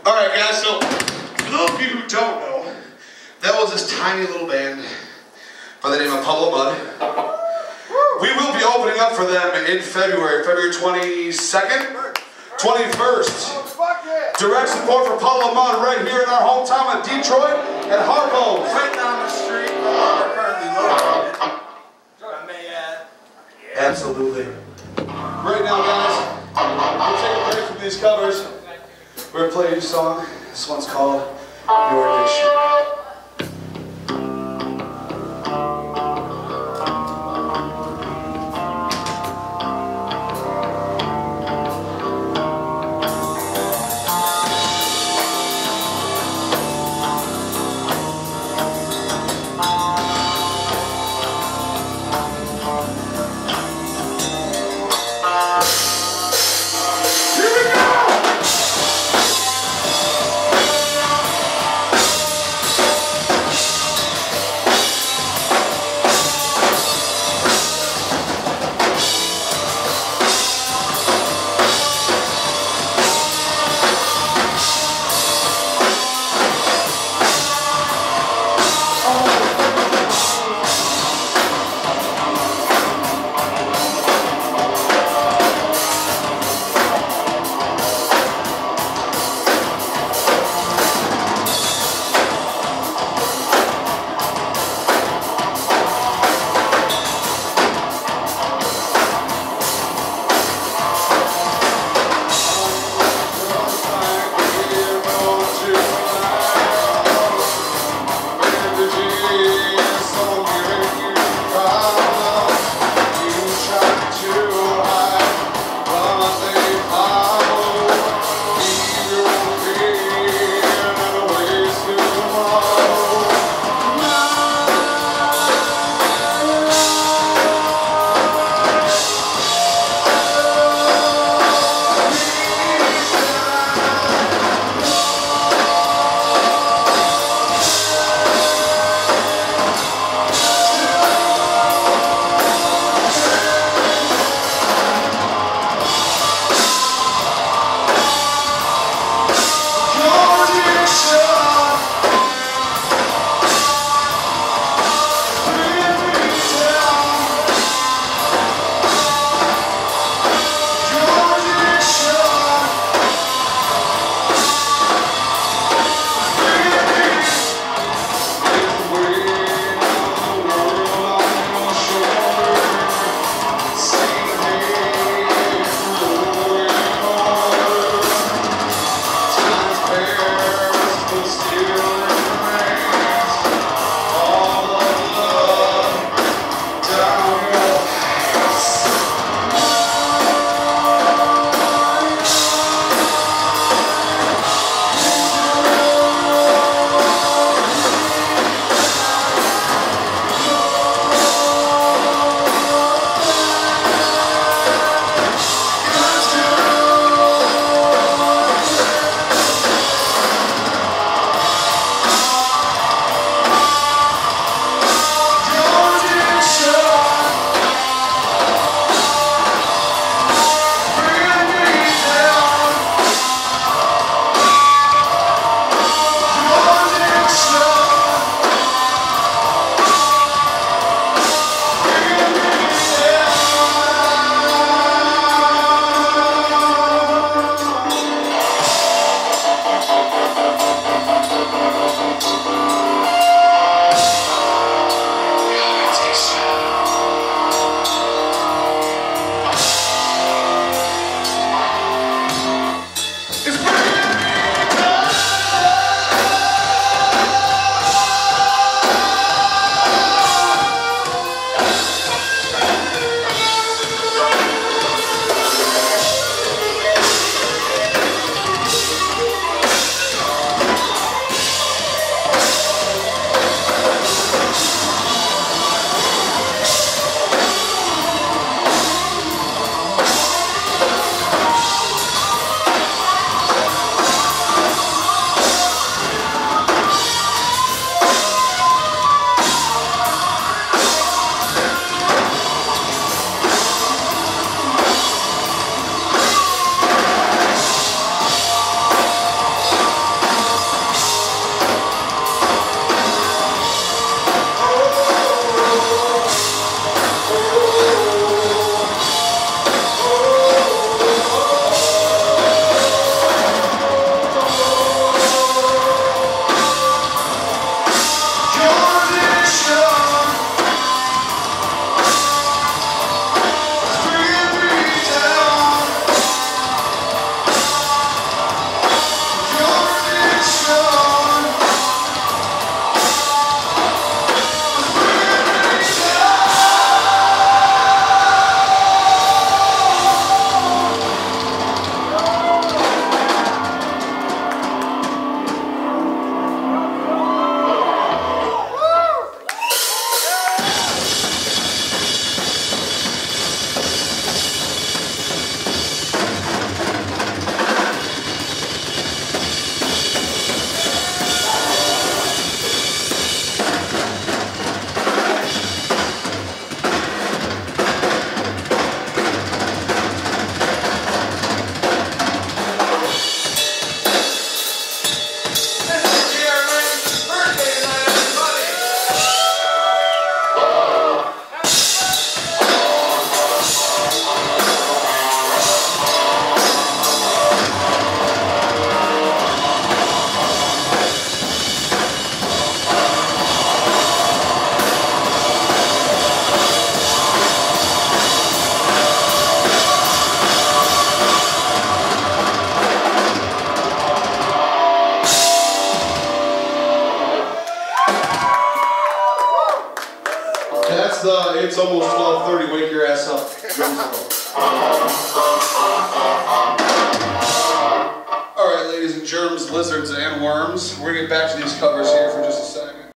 Alright guys, so for those of you who don't know, that was this tiny little band by the name of Puddle of Mud. We will be opening up for them in February 22nd, 21st. Direct support for Puddle of Mud right here in our hometown of Detroit and Harpo. Right down the street where we're currently located. I may add. Absolutely. Right now guys, we'll take a break from these covers. We're going to play a new song. This one's called Your Nation. It's almost 12:30. Wake your ass up. All right, ladies and germs, lizards, and worms. We're gonna get back to these covers here for just a second.